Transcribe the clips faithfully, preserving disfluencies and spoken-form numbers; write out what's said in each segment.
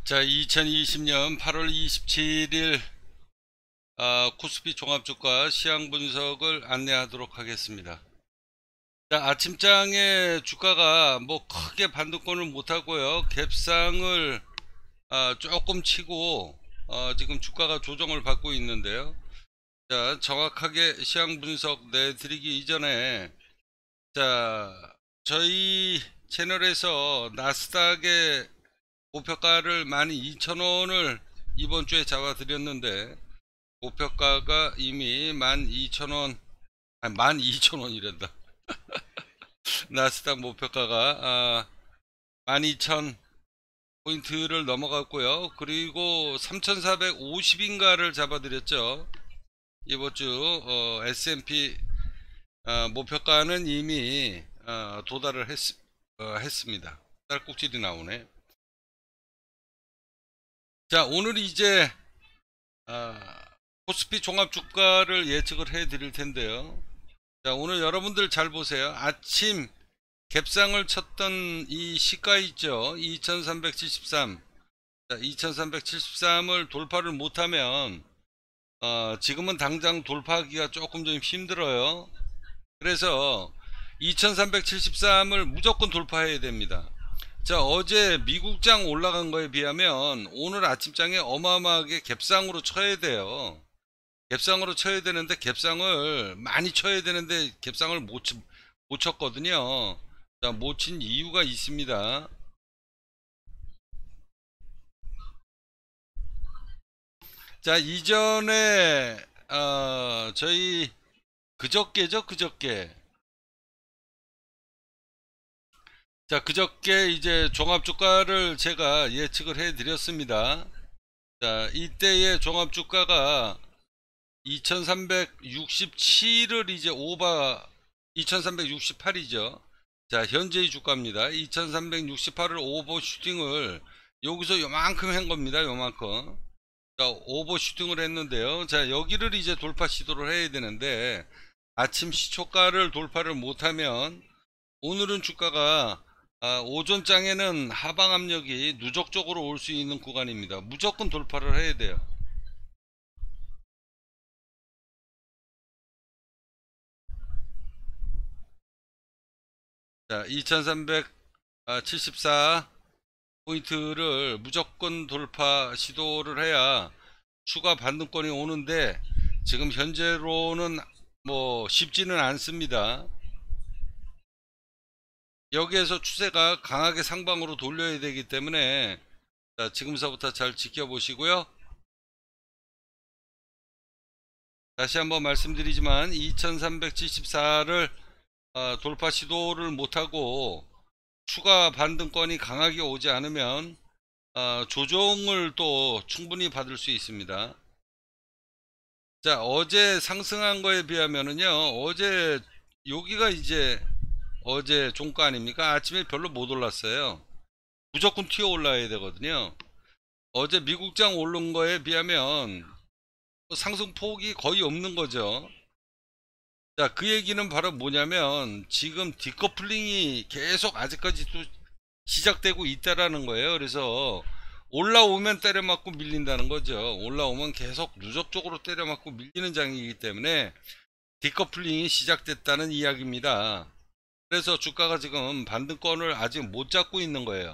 자, 이천이십 년 팔월 이십칠일 아, 코스피 종합주가 시황 분석을 안내하도록 하겠습니다. 자, 아침장에 주가가 뭐 크게 반등권을 못하고요, 갭상을 아, 조금 치고 어, 지금 주가가 조정을 받고 있는데요. 자, 정확하게 시황 분석 내드리기 이전에, 자, 저희 채널에서 나스닥의 목표가를 만 이천 원을 이번 주에 잡아 드렸는데, 목표가가 이미 만 이천 원, 아니 만 이천 원이란다. 나스닥 목표가가 아, 만 이천 포인트를 넘어갔고요. 그리고 삼천사백오십인가를 잡아드렸죠. 이번 주 어, 에스앤피 어, 목표가는 이미 어, 도달을 했, 어, 했습니다. 딸꾹질이 나오네. 자, 오늘 이제 아, 코스피 종합주가를 예측을 해 드릴 텐데요. 자, 오늘 여러분들 잘 보세요. 아침 갭상을 쳤던 이 시가 있죠, 이천삼백칠십삼. 자, 이천삼백칠십삼을 돌파를 못하면 어, 지금은 당장 돌파하기가 조금 좀 힘들어요. 그래서 이천삼백칠십삼을 무조건 돌파해야 됩니다. 자, 어제 미국장 올라간 거에 비하면 오늘 아침장에 어마어마하게 갭상으로 쳐야 돼요. 갭상으로 쳐야 되는데, 갭상을 많이 쳐야 되는데 갭상을 못, 못 쳤거든요. 자, 못 친 이유가 있습니다. 자, 이전에 어, 저희 그저께죠, 그저께. 자, 그저께 이제 종합주가를 제가 예측을 해 드렸습니다. 자, 이때의 종합주가가 이천삼백육십칠을 이제 오바, 이천삼백육십팔이죠. 자, 현재의 주가입니다. 이천삼백육십팔을 오버슈팅을 여기서 요만큼 한 겁니다. 요만큼. 자, 오버슈팅을 했는데요. 자, 여기를 이제 돌파 시도를 해야 되는데, 아침 시초가를 돌파를 못하면 오늘은 주가가 아, 오전장에는 하방 압력이 누적적으로 올 수 있는 구간입니다. 무조건 돌파를 해야 돼요. 자, 이천삼백칠십사 포인트를 무조건 돌파 시도를 해야 추가 반등권이 오는데, 지금 현재로는 뭐 쉽지는 않습니다. 여기에서 추세가 강하게 상방으로 돌려야 되기 때문에, 자, 지금서부터 잘 지켜보시고요. 다시 한번 말씀드리지만 이천삼백칠십사를 어, 돌파 시도를 못하고 추가 반등권이 강하게 오지 않으면 어, 조정을 또 충분히 받을 수 있습니다. 자, 어제 상승한 거에 비하면은요, 어제 여기가 이제 어제 종가 아닙니까? 아침에 별로 못 올랐어요. 무조건 튀어 올라야 되거든요. 어제 미국장 오른 거에 비하면 상승폭이 거의 없는 거죠. 자, 그 얘기는 바로 뭐냐면, 지금 디커플링이 계속 아직까지도 시작되고 있다라는 거예요. 그래서 올라오면 때려맞고 밀린다는 거죠. 올라오면 계속 누적적으로 때려맞고 밀리는 장이기 때문에 디커플링이 시작됐다는 이야기입니다. 그래서 주가가 지금 반등권을 아직 못 잡고 있는 거예요.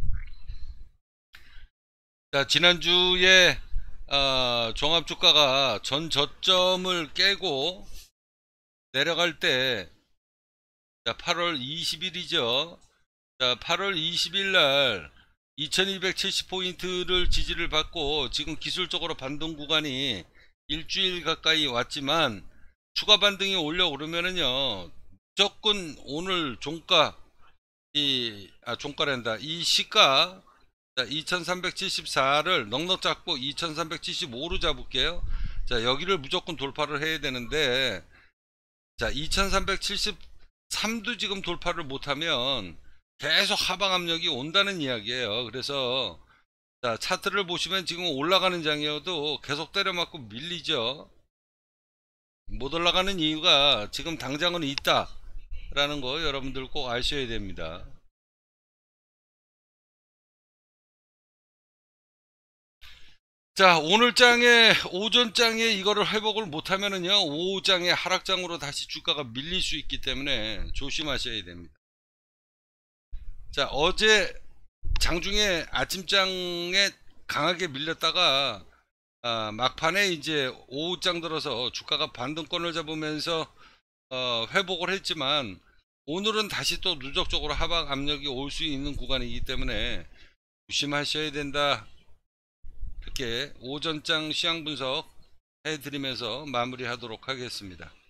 자, 지난주에 어, 종합주가가 전 저점을 깨고 내려갈 때, 자, 팔월 이십일이죠. 자, 팔월 이십일 날 이천이백칠십 포인트를 지지를 받고 지금 기술적으로 반등 구간이 일주일 가까이 왔지만, 추가 반등이 올려오르면은요, 무조건 오늘 종가, 이, 아, 종가란다. 이 시가, 자, 이천삼백칠십사를 넉넉 잡고 이천삼백칠십오로 잡을게요. 자, 여기를 무조건 돌파를 해야 되는데, 자, 이천삼백칠십삼도 지금 돌파를 못하면 계속 하방 압력이 온다는 이야기예요. 그래서 자, 차트를 보시면 지금 올라가는 장이어도 계속 때려맞고 밀리죠. 못 올라가는 이유가 지금 당장은 있다 라는 거 여러분들 꼭 아셔야 됩니다. 자, 오늘 장에 오전 장에 이거를 회복을 못하면은요 오후 장에 하락장으로 다시 주가가 밀릴 수 있기 때문에 조심하셔야 됩니다. 자, 어제 장중에 아침장에 강하게 밀렸다가 아, 막판에 이제 오후장 들어서 주가가 반등권을 잡으면서 어, 회복을 했지만 오늘은 다시 또 누적적으로 하락 압력이 올 수 있는 구간이기 때문에 조심하셔야 된다. 이렇게 오전장 시황 분석 해드리면서 마무리하도록 하겠습니다.